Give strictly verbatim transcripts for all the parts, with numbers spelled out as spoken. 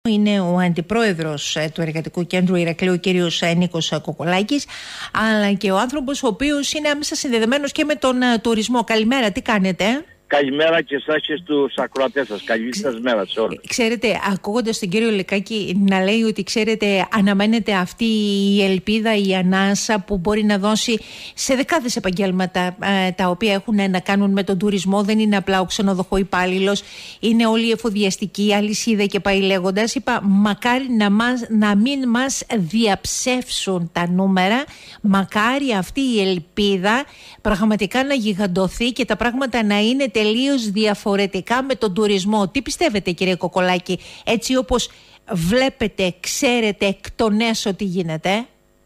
Είναι ο αντιπρόεδρος του Εργατικού Κέντρου Ηρακλείου, ο κύριος Νίκος Κοκολάκης, αλλά και ο άνθρωπος ο οποίος είναι άμεσα συνδεδεμένος και με τον τουρισμό. Καλημέρα, τι κάνετε? Καλημέρα και εσάς και στους ακροατές σας. Καλή σας μέρα σε όλους. Ξέρετε, ακούγοντας τον κύριο Λεκάκη να λέει ότι, ξέρετε, αναμένεται αυτή η ελπίδα, η ανάσα που μπορεί να δώσει σε δεκάδες επαγγέλματα ε, τα οποία έχουν να κάνουν με τον τουρισμό. Δεν είναι απλά ο ξενοδοχό υπάλληλος, είναι όλη η εφοδιαστική αλυσίδα και πάει λέγοντας. Είπα, μακάρι να, μας, να μην μας διαψεύσουν τα νούμερα, μακάρι αυτή η ελπίδα πραγματικά να γιγαντωθεί και τα πράγματα να είναι τελείως διαφορετικά με τον τουρισμό. Τι πιστεύετε, κύριε Κοκολάκη, έτσι όπως βλέπετε, ξέρετε εκ των έσω τι γίνεται?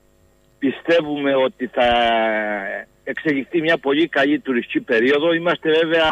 Πιστεύουμε ότι θα εξελιχθεί μια πολύ καλή τουριστική περίοδο. Είμαστε βέβαια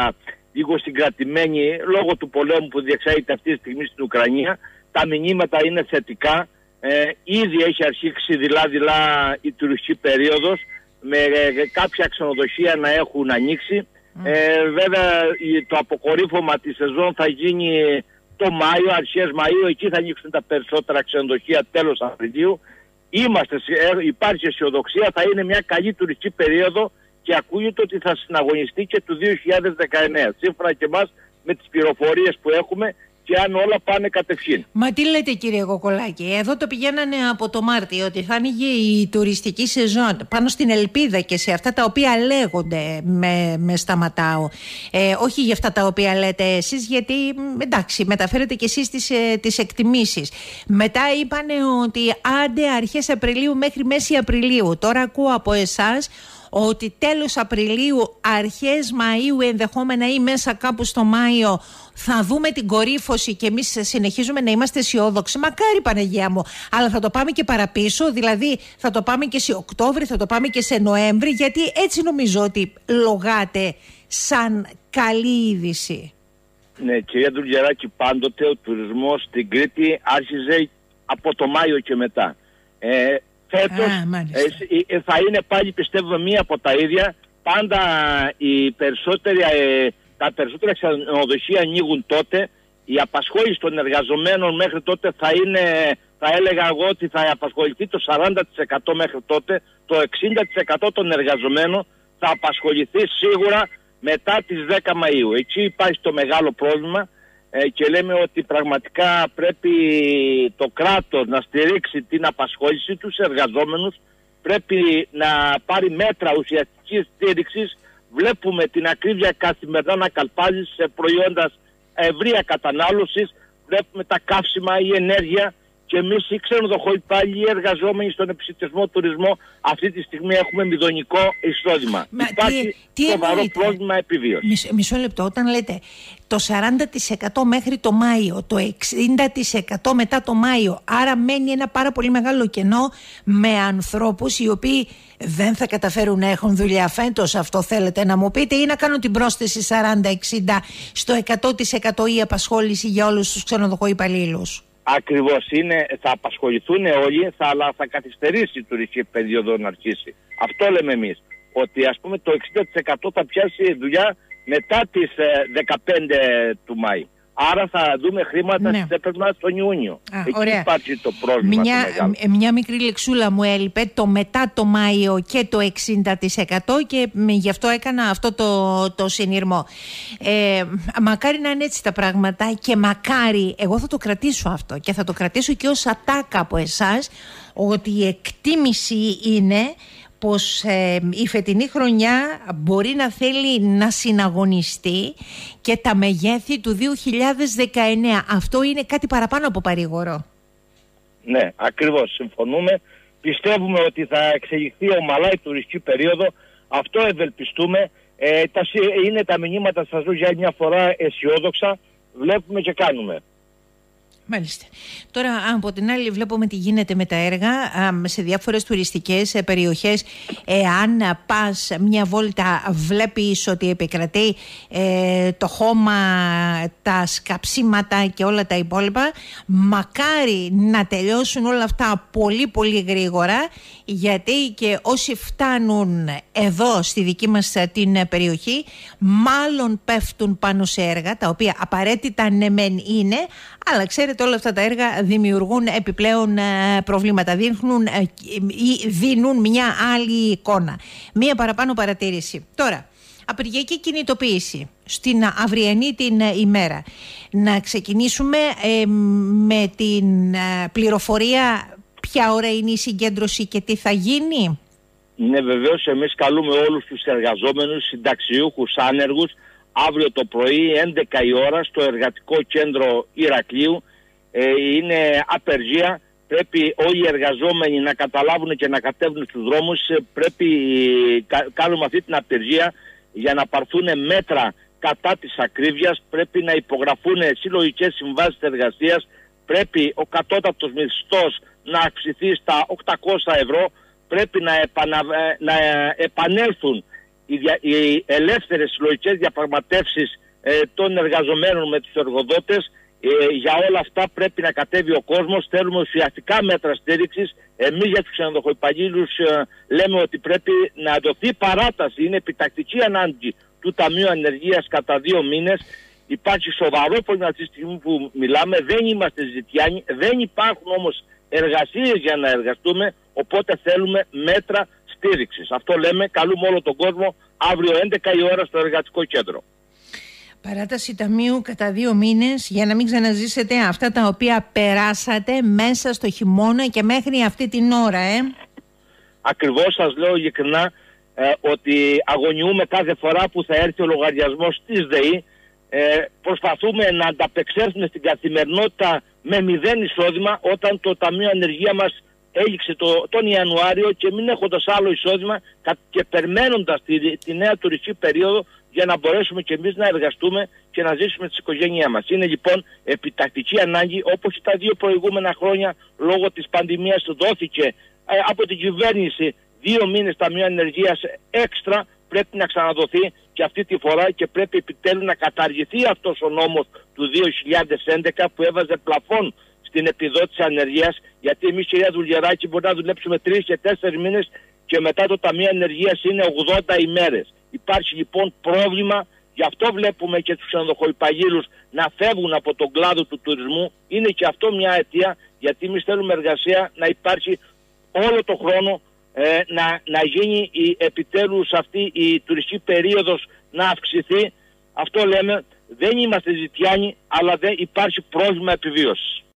λίγο συγκρατημένοι λόγω του πολέμου που διεξάγεται αυτή τη στιγμή στην Ουκρανία. Τα μηνύματα είναι θετικά. Ε, ήδη έχει αρχίσει δειλά-δειλά η τουριστική περίοδος, με κάποια ξενοδοχεία να έχουν ανοίξει. Mm. Ε, βέβαια το αποκορύφωμα της σεζόν θα γίνει το Μάιο, αρχές Μαΐου. Εκεί θα ανοίξουν τα περισσότερα ξενοδοχεία τέλος Απριλίου. Είμαστε, υπάρχει αισιοδοξία, θα είναι μια καλή τουριστική περίοδο και ακούγεται ότι θα συναγωνιστεί και του δύο χιλιάδες δεκαεννέα. Σύμφωνα και εμάς με τις πληροφορίες που έχουμε και αν όλα πάνε κατευθείαν. Μα τι λέτε, κύριε Κοκολάκη? Εδώ το πηγαίνανε από το Μάρτιο ότι θα ανοίγει η τουριστική σεζόν πάνω στην ελπίδα και σε αυτά τα οποία λέγονται. Με, με σταματάω. Ε, όχι για αυτά τα οποία λέτε εσείς, γιατί εντάξει, μεταφέρετε και εσείς τις, ε, τις εκτιμήσεις. Μετά είπανε ότι άντε αρχές Απριλίου μέχρι μέση Απριλίου. Τώρα ακούω από εσάς ότι τέλος Απριλίου, αρχές Μαΐου ενδεχόμενα ή μέσα κάπου στο Μάιο θα δούμε την κορύφωση και εμείς συνεχίζουμε να είμαστε αισιόδοξοι. Μακάρι, Παναγία μου, αλλά θα το πάμε και παραπίσω, δηλαδή θα το πάμε και σε Οκτώβρη, θα το πάμε και σε Νοέμβρη, γιατί έτσι νομίζω ότι λογάτε σαν καλή είδηση. Ναι, κυρία Τουργεράκη, πάντοτε ο τουρισμός στην Κρήτη άρχιζε από το Μάιο και μετά. Ε, Φέτος ε, θα είναι πάλι, πιστεύω, μία από τα ίδια. Πάντα οι περισσότεροι, ε, τα περισσότερα ξενοδοχεία ανοίγουν τότε. Η απασχόληση των εργαζομένων μέχρι τότε θα είναι, θα έλεγα εγώ ότι θα απασχοληθεί το σαράντα τοις εκατό μέχρι τότε. Το εξήντα τοις εκατό των εργαζομένων θα απασχοληθεί σίγουρα μετά τις δέκα Μαΐου. Εκεί υπάρχει το μεγάλο πρόβλημα. Και λέμε ότι πραγματικά πρέπει το κράτος να στηρίξει την απασχόληση τους εργαζόμενους, πρέπει να πάρει μέτρα ουσιαστικής στήριξης. Βλέπουμε την ακρίβεια καθημερινά να καλπάζει σε προϊόντα ευρεία κατανάλωσης, βλέπουμε τα καύσιμα, η ενέργεια, και εμείς οι ξενοδοχοϊπάλληλοι, οι εργαζόμενοι στον επισιτισμό τουρισμό, αυτή τη στιγμή έχουμε μηδονικό εισόδημα. Μα υπάρχει τι, τι σοβαρό εννοείται? Πρόβλημα επιβίωσης. Μισό, μισό λεπτό, όταν λέτε το σαράντα τοις εκατό μέχρι το Μάιο, το εξήντα τοις εκατό μετά το Μάιο, άρα μένει ένα πάρα πολύ μεγάλο κενό με ανθρώπους οι οποίοι δεν θα καταφέρουν να έχουν δουλειά φέτος, αυτό θέλετε να μου πείτε, ή να κάνουν την πρόσθεση σαράντα εξήντα στο εκατό τοις εκατό η απασχόληση για όλους τους ξενοδοχοϊπαλλήλους? Ακριβώς είναι, θα απασχοληθούν όλοι, θα, αλλά θα καθυστερήσει η τουριστική περίοδο να αρχίσει. Αυτό λέμε εμείς. Ότι ας πούμε το εξήντα τοις εκατό θα πιάσει δουλειά μετά τις δεκαπέντε του Μάη. Άρα θα δούμε χρήματα ναι. στις έπρεπε μας τον Ιούνιο. Α, εκεί ωραία. Υπάρχει το πρόβλημα. Μια, το μεγάλο. μια μικρή λεξούλα μου έλειπε, το μετά το Μάιο και το εξήντα τοις εκατό, και γι' αυτό έκανα αυτό το, το συνειρμό. Ε, μακάρι να είναι έτσι τα πράγματα και μακάρι, εγώ θα το κρατήσω αυτό και θα το κρατήσω και ως ατάκα από εσάς, ότι η εκτίμηση είναι πως ε, η φετινή χρονιά μπορεί να θέλει να συναγωνιστεί και τα μεγέθη του δύο χιλιάδες δεκαεννέα. Αυτό είναι κάτι παραπάνω από παρήγορο. Ναι, ακριβώς, συμφωνούμε. Πιστεύουμε ότι θα εξελιχθεί ομαλά η τουριστική περίοδο. Αυτό ευελπιστούμε. Ε, τα, είναι τα μηνύματα, σας λέω για μια φορά, αισιόδοξα. Βλέπουμε και κάνουμε. Μάλιστα. Τώρα από την άλλη βλέπουμε τι γίνεται με τα έργα σε διάφορες τουριστικές περιοχές. Εάν πας μια βόλτα βλέπεις ότι επικρατεί ε, το χώμα, τα σκαψίματα και όλα τα υπόλοιπα. Μακάρι να τελειώσουν όλα αυτά πολύ πολύ γρήγορα, γιατί και όσοι φτάνουν εδώ στη δική μας την περιοχή μάλλον πέφτουν πάνω σε έργα τα οποία απαραίτητα ναι μεν είναι, Αλλά ξέρετε, όλα αυτά τα έργα δημιουργούν επιπλέον προβλήματα, δείχνουν ή δίνουν μια άλλη εικόνα. Μία παραπάνω παρατήρηση. Τώρα, απεργιακή κινητοποίηση στην αυριανή την ημέρα. Να ξεκινήσουμε ε, με την ε, πληροφορία ποια ώρα είναι η συγκέντρωση και τι θα γίνει. Ναι, βεβαίως, εμείς καλούμε όλους τους εργαζόμενους, συνταξιούχους, άνεργους, αύριο το πρωί έντεκα η ώρα στο Εργατικό Κέντρο Ηρακλείου. Ε, είναι απεργία. Πρέπει όλοι οι εργαζόμενοι να καταλάβουν και να κατέβουν στους δρόμους. Πρέπει κα, κάνουμε αυτή την απεργία για να πάρθουν μέτρα κατά της ακρίβειας. Πρέπει να υπογραφούν συλλογικές συμβάσεις εργασίας. Πρέπει ο κατώτατος μισθός να αυξηθεί στα οκτακόσια ευρώ. Πρέπει να, επανα, να επανέλθουν οι, δια, οι ελεύθερες συλλογικές διαπραγματεύσεις ε, των εργαζομένων με τους εργοδότες. Ε, για όλα αυτά πρέπει να κατέβει ο κόσμος. Θέλουμε ουσιαστικά μέτρα στήριξης. Εμείς για τους ξενοδοχοϊπαλλήλους ε, λέμε ότι πρέπει να δοθεί παράταση. Είναι επιτακτική ανάγκη του Ταμείου Ανεργίας κατά δύο μήνες. Υπάρχει σοβαρό πρόβλημα αυτή τη στιγμή που μιλάμε. Δεν είμαστε ζητιάνοι. Δεν υπάρχουν όμως εργασίες για να εργαστούμε. Οπότε θέλουμε μέτρα στήριξης. Αυτό λέμε. Καλούμε όλο τον κόσμο αύριο έντεκα η ώρα στο Εργατικό Κέντρο. Παράταση ταμείου κατά δύο μήνες για να μην ξαναζήσετε αυτά τα οποία περάσατε μέσα στο χειμώνα και μέχρι αυτή την ώρα, ε. Ακριβώς, σας λέω ειλικρινά ε, ότι αγωνιούμε κάθε φορά που θα έρθει ο λογαριασμός της ΔΕΗ. Ε, προσπαθούμε να ανταπεξέλθουμε στην καθημερινότητα με μηδέν εισόδημα όταν το Ταμείο Ανεργία μας έληξε το, τον Ιανουάριο και μην έχοντας άλλο εισόδημα και περιμένοντας τη, τη νέα τουριστική περίοδο για να μπορέσουμε και εμείς να εργαστούμε και να ζήσουμε τις οικογένειές μας. Είναι λοιπόν επιτακτική ανάγκη, όπως τα δύο προηγούμενα χρόνια λόγω της πανδημίας δόθηκε ε, από την κυβέρνηση δύο μήνες Ταμείο Ανεργίας έξτρα. Πρέπει να ξαναδοθεί και αυτή τη φορά και πρέπει επιτέλους να καταργηθεί αυτός ο νόμος του δύο χιλιάδες έντεκα που έβαζε πλαφόν στην επιδότηση ανεργίας, γιατί εμείς, κυρία Δουλγεράκη, μπορεί να δουλέψουμε τρεις και τέσσερις μήνες και μετά το Ταμείο Ανεργίας είναι ογδόντα ημέρες. Υπάρχει λοιπόν πρόβλημα, γι' αυτό βλέπουμε και τους ξενοδοχοϊπαλλήλους να φεύγουν από τον κλάδο του τουρισμού. Είναι και αυτό μια αιτία, γιατί εμείς θέλουμε εργασία να υπάρχει όλο το χρόνο, ε, να, να γίνει η, επιτέλους αυτή η τουριστική περίοδος να αυξηθεί. Αυτό λέμε, δεν είμαστε ζητιάνοι, αλλά δεν υπάρχει πρόβλημα επιβίωσης.